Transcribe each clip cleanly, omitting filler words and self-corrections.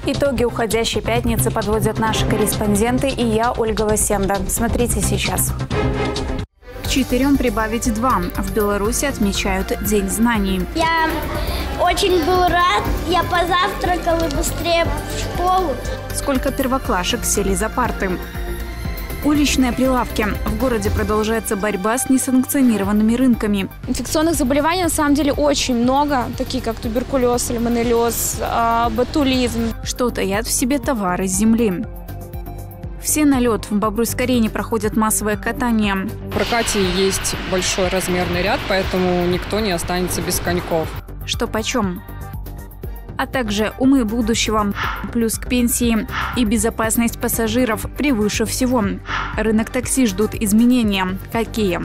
Итоги уходящей пятницы подводят наши корреспонденты и я, Ольга Васенда. Смотрите сейчас. К 4 прибавить 2. В Беларуси отмечают День знаний. Я очень был рад. Я позавтракал и быстрее в школу. Сколько первоклашек сели за парты? Уличные прилавки. В городе продолжается борьба с несанкционированными рынками. Инфекционных заболеваний на самом деле очень много, такие как туберкулез, сальмонеллез, ботулизм. Что таят в себе товары с земли? Все на лед. В Бобруйской-арене проходят массовое катание. В прокате есть большой размерный ряд, поэтому никто не останется без коньков. Что почем? А также умы будущего, плюс к пенсии и безопасность пассажиров превыше всего. Рынок такси ждут изменения. Какие?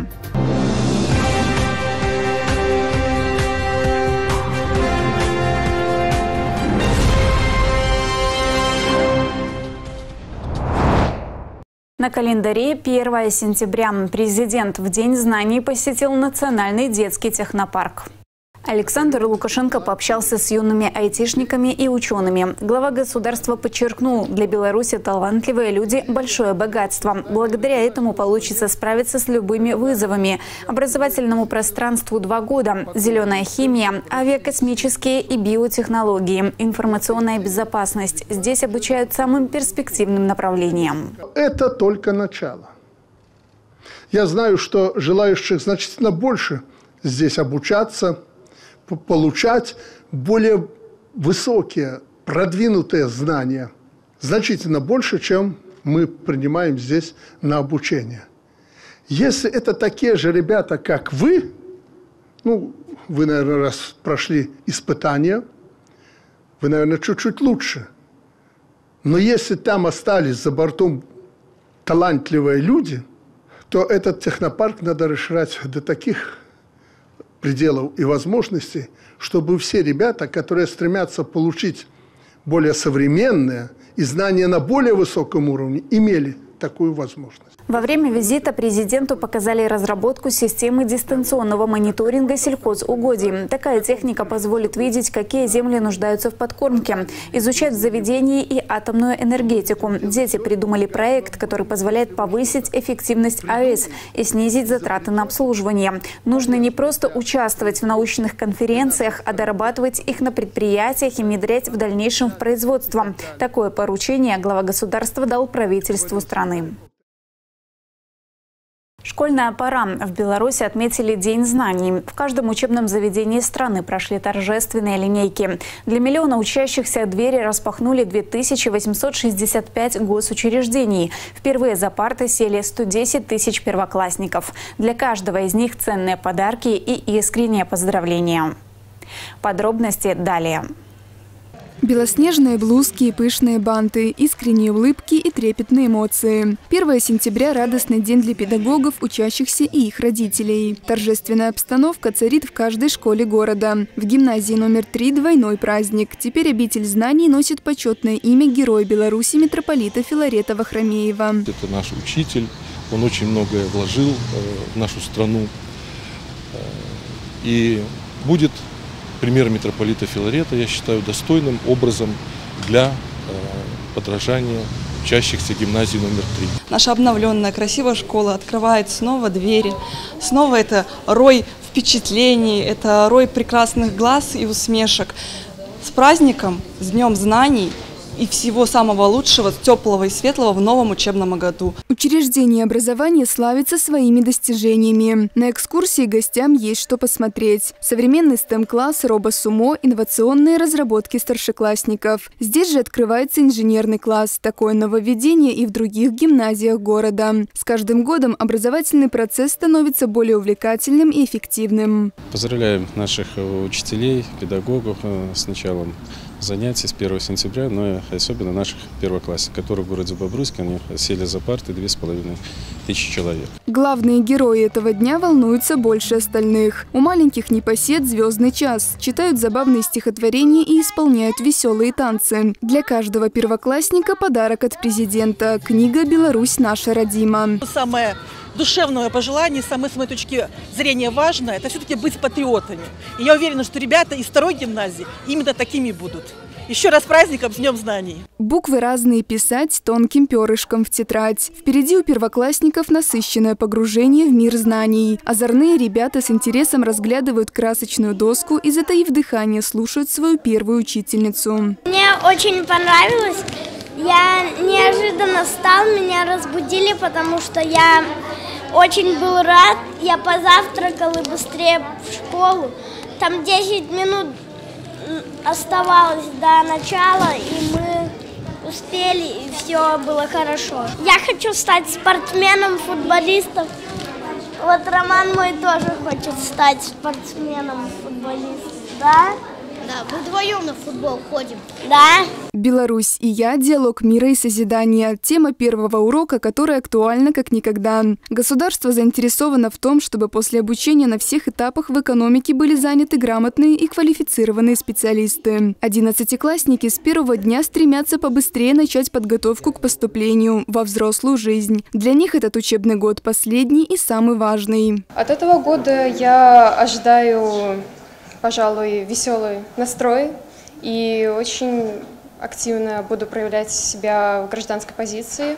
На календаре 1 сентября. Президент в День знаний посетил Национальный детский технопарк. Александр Лукашенко пообщался с юными айтишниками и учеными. Глава государства подчеркнул, для Беларуси талантливые люди – большое богатство. Благодаря этому получится справиться с любыми вызовами. Образовательному пространству 2 года. Зеленая химия, авиакосмические и биотехнологии, информационная безопасность. Здесь обучают самым перспективным направлениям. Это только начало. Я знаю, что желающих значительно больше здесь обучаться, получать более высокие, продвинутые знания. Значительно больше, чем мы принимаем здесь на обучение. Если это такие же ребята, как вы, вы, наверное, раз прошли испытания, вы, наверное, чуть-чуть лучше. Но если там остались за бортом талантливые люди, то этот технопарк надо расширять до таких пределов и возможностей, чтобы все ребята, которые стремятся получить более современные и знания на более высоком уровне, имели такую возможность. Во время визита президенту показали разработку системы дистанционного мониторинга сельхозугодий. Такая техника позволит видеть, какие земли нуждаются в подкормке, изучать в заведении и атомную энергетику. Дети придумали проект, который позволяет повысить эффективность АЭС и снизить затраты на обслуживание. Нужно не просто участвовать в научных конференциях, а дорабатывать их на предприятиях и внедрять в дальнейшем в производство. Такое поручение глава государства дал правительству страны. Школьная пора. В Беларуси отметили День знаний. В каждом учебном заведении страны прошли торжественные линейки. Для миллиона учащихся двери распахнули 2865 госучреждений. Впервые за парты сели 110 тысяч первоклассников. Для каждого из них ценные подарки и искренние поздравления. Подробности далее. Белоснежные блузки и пышные банты, искренние улыбки и трепетные эмоции. 1 сентября – радостный день для педагогов, учащихся и их родителей. Торжественная обстановка царит в каждой школе города. В гимназии номер 3 двойной праздник. Теперь обитель знаний носит почетное имя Героя Беларуси митрополита Филарета Вахромеева. Это наш учитель, он очень многое вложил в нашу страну и будет пример митрополита Филарета, я считаю, достойным образом для подражания учащихся гимназии номер 3. Наша обновленная красивая школа открывает снова двери. Снова это рой впечатлений, это рой прекрасных глаз и усмешек. С праздником, с Днем знаний и всего самого лучшего, теплого и светлого в новом учебном году. Учреждение образования славится своими достижениями. На экскурсии гостям есть что посмотреть. Современный STEM-класс, робосумо, инновационные разработки старшеклассников. Здесь же открывается инженерный класс. Такое нововведение и в других гимназиях города. С каждым годом образовательный процесс становится более увлекательным и эффективным. Поздравляем наших учителей, педагогов с началом занятий с 1 сентября, но и особенно наших первоклассников, которые в городе Бобруйске, они сели за парты 2500 человек. Главные герои этого дня волнуются больше остальных. У маленьких непосед звездный час. Читают забавные стихотворения и исполняют веселые танцы. Для каждого первоклассника подарок от президента. Книга «Беларусь наша родима». Самое душевное пожелание, самое с моей точки зрения важное, это все-таки быть патриотами. И я уверена, что ребята из 2-й гимназии именно такими будут. Еще раз с праздником, с Днем знаний. Буквы разные писать тонким перышком в тетрадь. Впереди у первоклассников насыщенное погружение в мир знаний. Озорные ребята с интересом разглядывают красочную доску и, затаив дыхание, слушают свою первую учительницу. Мне очень понравилось. Я неожиданно встал, меня разбудили, потому что я очень был рад. Я позавтракал и быстрее в школу. Там 10 минут оставалось до начала, и мы успели, и все было хорошо. Я хочу стать спортсменом, футболистом. Вот Роман мой тоже хочет стать спортсменом, футболистом. Да? Да, мы вдвоем на футбол ходим. Да. Беларусь и я. Диалог мира и созидания. Тема первого урока, которая актуальна как никогда. Государство заинтересовано в том, чтобы после обучения на всех этапах в экономике были заняты грамотные и квалифицированные специалисты. 11-классники с первого дня стремятся побыстрее начать подготовку к поступлению во взрослую жизнь. Для них этот учебный год последний и самый важный. От этого года я ожидаю, пожалуй, веселый настрой и очень активно буду проявлять себя в гражданской позиции.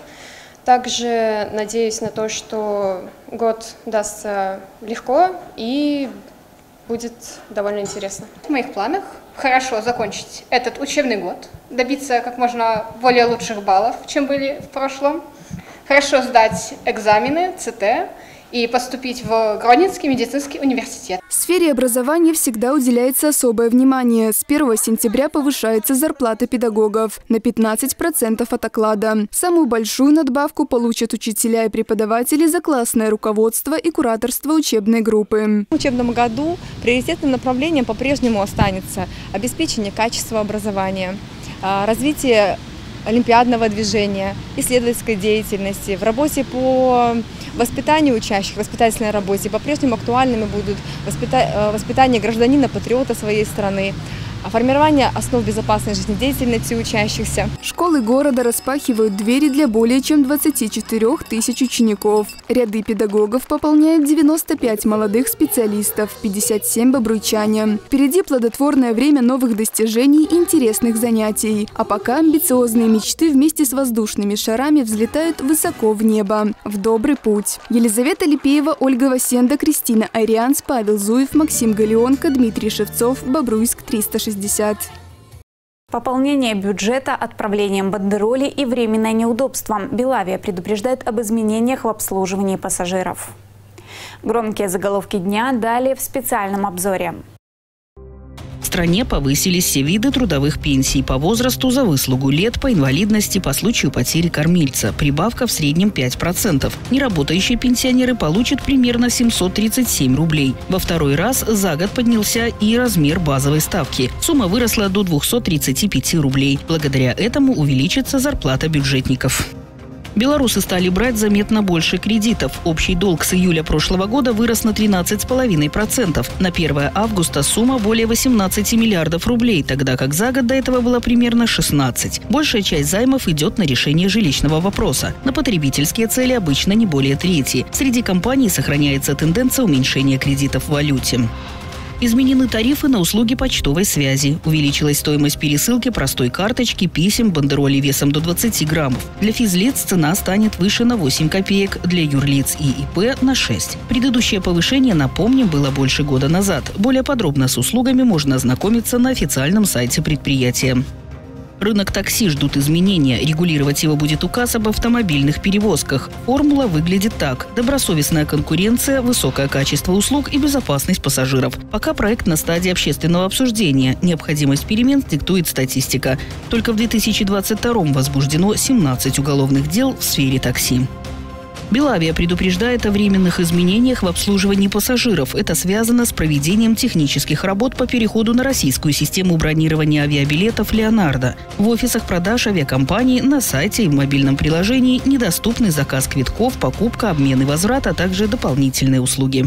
Также надеюсь на то, что год дастся легко и будет довольно интересно. В моих планах хорошо закончить этот учебный год, добиться как можно более лучших баллов, чем были в прошлом, хорошо сдать экзамены ЦТ и поступить в Гродненский медицинский университет. Сфере образования всегда уделяется особое внимание. С 1 сентября повышается зарплата педагогов на 15% от оклада. Самую большую надбавку получат учителя и преподаватели за классное руководство и кураторство учебной группы. В учебном году приоритетным направлением по-прежнему останется обеспечение качества образования, развитие олимпиадного движения, исследовательской деятельности. В работе по воспитанию учащих, воспитательной работе по-прежнему актуальными будут воспитание гражданина-патриота своей страны, формирование основ безопасной жизнедеятельности учащихся. Школы города распахивают двери для более чем 24 тысяч учеников. Ряды педагогов пополняют 95 молодых специалистов, 57 бобруйчане. Впереди плодотворное время новых достижений и интересных занятий. А пока амбициозные мечты вместе с воздушными шарами взлетают высоко в небо. В добрый путь. Елизавета Липеева, Ольга Васенда, Кристина Арианс, Павел Зуев, Максим Галионко, Дмитрий Шевцов, Бобруйск, 360. Пополнение бюджета, отправлением бандероли и временное неудобство. Белавия предупреждает об изменениях в обслуживании пассажиров. Громкие заголовки дня далее в специальном обзоре. В стране повысились все виды трудовых пенсий по возрасту, за выслугу лет, по инвалидности, по случаю потери кормильца. Прибавка в среднем 5%. Неработающие пенсионеры получат примерно 737 рублей. Во второй раз за год поднялся и размер базовой ставки. Сумма выросла до 235 рублей. Благодаря этому увеличится зарплата бюджетников. Белорусы стали брать заметно больше кредитов. Общий долг с июля прошлого года вырос на 13,5%. На 1 августа сумма более 18 миллиардов рублей, тогда как за год до этого была примерно 16. Большая часть займов идет на решение жилищного вопроса. На потребительские цели обычно не более трети. Среди компаний сохраняется тенденция уменьшения кредитов в валюте. Изменены тарифы на услуги почтовой связи. Увеличилась стоимость пересылки простой карточки, писем, бандероли весом до 20 граммов. Для физлиц цена станет выше на 8 копеек, для юрлиц и ИП на 6. Предыдущее повышение, напомним, было больше года назад. Более подробно с услугами можно ознакомиться на официальном сайте предприятия. Рынок такси ждут изменения. Регулировать его будет указ об автомобильных перевозках. Формула выглядит так: добросовестная конкуренция, высокое качество услуг и безопасность пассажиров. Пока проект на стадии общественного обсуждения. Необходимость перемен диктует статистика. Только в 2022-м возбуждено 17 уголовных дел в сфере такси. Белавия предупреждает о временных изменениях в обслуживании пассажиров. Это связано с проведением технических работ по переходу на российскую систему бронирования авиабилетов «Леонардо». В офисах продаж авиакомпаний, на сайте и в мобильном приложении недоступны заказ квитков, покупка, обмен и возврат, а также дополнительные услуги.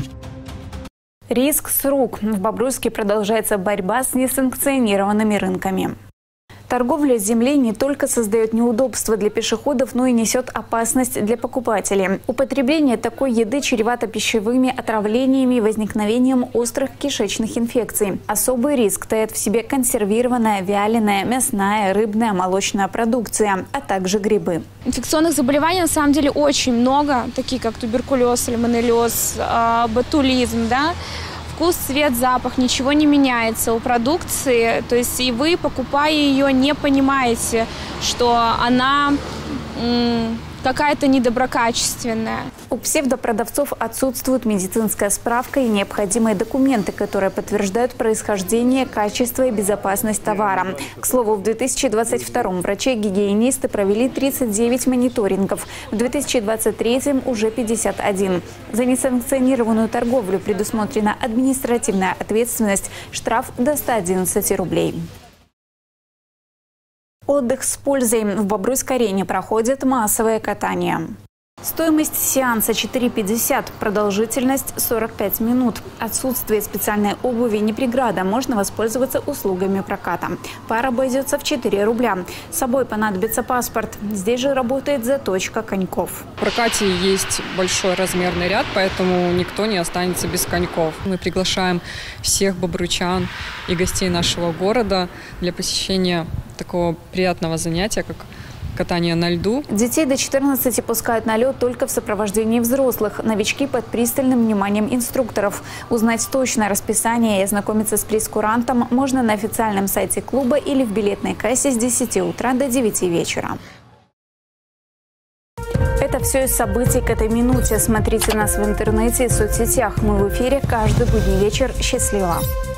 Риск с рук. В Бобруйске продолжается борьба с несанкционированными рынками. Торговля землей не только создает неудобства для пешеходов, но и несет опасность для покупателей. Употребление такой еды чревато пищевыми отравлениями и возникновением острых кишечных инфекций. Особый риск таит в себе консервированная, вяленая, мясная, рыбная, молочная продукция, а также грибы. Инфекционных заболеваний на самом деле очень много, такие как туберкулез, сальмонеллез, ботулизм, да? Вкус, цвет, запах, ничего не меняется у продукции. То есть и вы, покупая ее, не понимаете, что она какая-то недоброкачественная. У псевдопродавцов отсутствует медицинская справка и необходимые документы, которые подтверждают происхождение, качество и безопасность товара. К слову, в 2022-м врачи-гигиенисты провели 39 мониторингов, в 2023-м уже 51. За несанкционированную торговлю предусмотрена административная ответственность, штраф до 111 рублей. Отдых с пользой. В Бобруйской-арене проходит массовое катание. Стоимость сеанса 4,50, продолжительность 45 минут. Отсутствие специальной обуви не преграда, можно воспользоваться услугами проката. Пара обойдется в 4 рубля. С собой понадобится паспорт. Здесь же работает заточка коньков. В прокате есть большой размерный ряд, поэтому никто не останется без коньков. Мы приглашаем всех бобруйчан и гостей нашего города для посещения такого приятного занятия, как катание на льду. Детей до 14 пускают на лед только в сопровождении взрослых. Новички под пристальным вниманием инструкторов. Узнать точное расписание и ознакомиться с прейскурантом можно на официальном сайте клуба или в билетной кассе с 10 утра до 9 вечера. Это все из событий к этой минуте. Смотрите нас в интернете и соцсетях. Мы в эфире каждый будний вечер. Счастливо!